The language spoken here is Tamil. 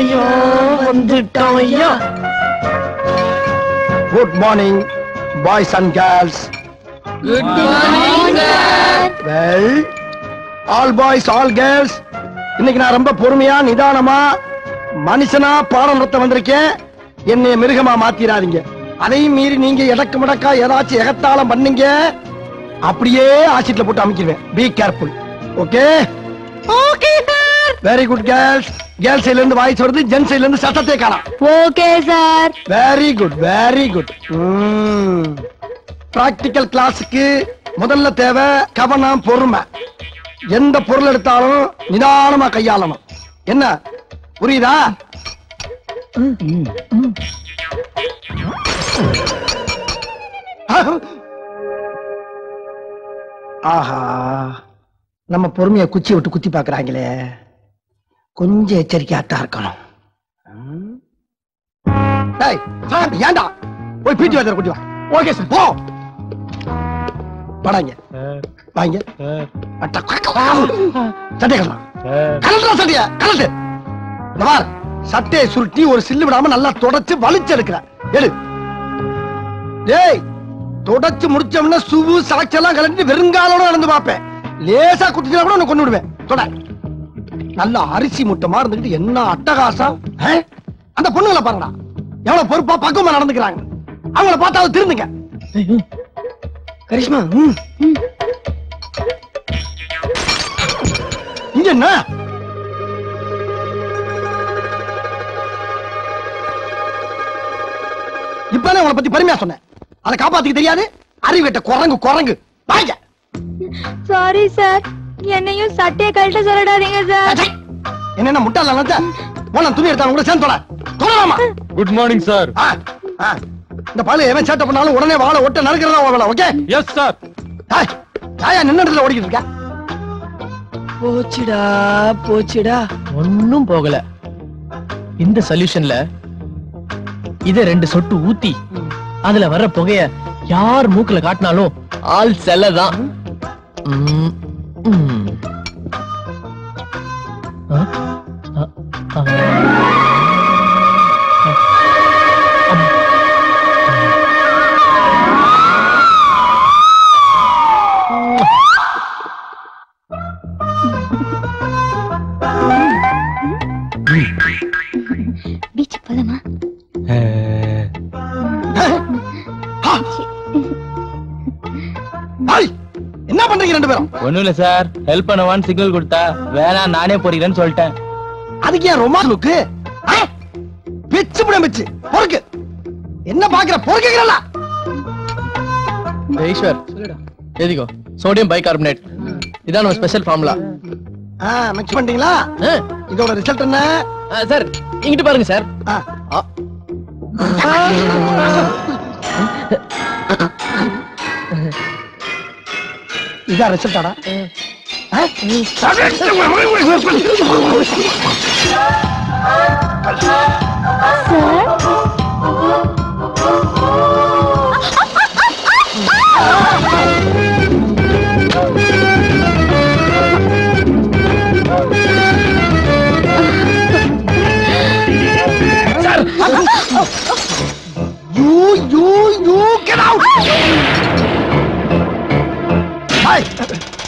Good morning, boys and girls. Good morning, sir. Well, all boys, all girls. இன்னைக்கு நான் ரொம்ப பொறுமையா நிதானமா மனுஷனா பாடம் நடத்த வந்திருக்கேன். என்னை மிருகமா மாத்திராதீங்க. அதையும் மீறி நீங்க எடக்கு முடக்கா ஏதாச்சும் எகத்தாளம் பண்ணீங்க, அப்படியே ஆசிட்ல போட்டு அமைக்கிடுவேன். Be careful. Okay? Okay, sir. Very good, girls. Girls சைடுல இருந்து வாய்ஸ் வருது, ஜென்ஸ் சைடுல இருந்து சத்தத்தை காணோம். Okay, sir. Very good, very good. Practical கிளாஸுக்கு முதல்ல தேவை கவனம், பொறுமை. எந்த பொருள் எடுத்தாலும் நிதானமா கையாளணும். என்ன புரியுதா? ஆஹா, நம்ம பொறுமைய குச்சி விட்டு குத்தி பாக்குறாங்களே, கொஞ்சம் எச்சரிக்கையாத்தான் இருக்கணும். ஏண்டா போய் பீட்டி வாத்தியார் கூட்டி வா. ஓகே சார், போ. வாங்க வாங்க. சட்டை கலலாம், கலட்டுறா சட்டைய கலட்டு. சட்டையை சுருட்டி ஒரு சில்லு விடாம நல்லா தொடச்சு வலிச்சு எடுக்கிற. எடு. டேய், தொடச்சு முடிச்சோம்னா சுவு சாட்செல்லாம் கலட்டி வெறுங்காலோட நடந்து பாப்பேன். லேசா குத்தினா கூட உன்னை கொண்டு விடுவேன். தொட. நல்ல அரிசி முட்டமா இருந்துகிட்டு என்ன அட்டகாசம். அந்த பொண்ணுங்களை பாருடா, எவ்வளவு பொறுப்பா பக்குவமா நடந்துக்கிறாங்க. அவங்கள பார்த்தாவது திருந்துங்க. கரிஷ்மா, இங்க என்ன? இப்ப உங்களை பத்தி பெருமையா சொன்னேன், அதை காப்பாத்திக்க தெரியாது. அறிவிட்ட குரங்கு குரங்கு. வாங்க. சாரி சார், என்னையும் சட்டையை கழட்ட சொல்லடாதீங்க சார். என்ன முட்டாள நினைச்ச? போன துணி எடுத்தாங்க கூட சேர்ந்து தொட. தொடலாமா? Good morning sir. இந்த பாலு எவன் சேட்டை பண்ணாலும் உடனே வாழை ஒட்ட நறுக்கிறதா வேலை. ஓகே? Yes sir. தாயா நின்னுல ஓடிக்கிட்டு இருக்க. போச்சுடா போச்சுடா, ஒன்னும் போகல. இந்த சொல்யூஷன்ல இத 2 சொட்டு ஊத்தி அதுல வர்ற புகைய யார் மூக்குல காட்டினாலும் ஆள் செல்லதான். பீச் போலாமா? என்ன பண்றீங்க ரெண்டு பேரும்? ஒண்ணும் இல்ல சார், ஹெல்ப் பண்ணவான்னு சிக்னல் கொடுத்தா வேணா நானே போறீங்கன்னு சொல்லிட்டேன். அதுக்கு ஏன் ரொமான்ஸ் லுக்கு? பிச்சு புட பிச்சு பொறுக்கு. என்ன பாக்குற? பொறுக்குறல. ஈஸ்வர் எதிகோ சோடியம் பைகார்பனேட், இதான் நம்ம ஸ்பெஷல் ஃபார்முலா. மிக்ஸ் பண்ணிட்டீங்களா? இதோட ரிசல்ட் என்ன சார்? இங்கிட்டு பாருங்க சார். இதான் ரிசல்ட்டாடா? You get out! Hey!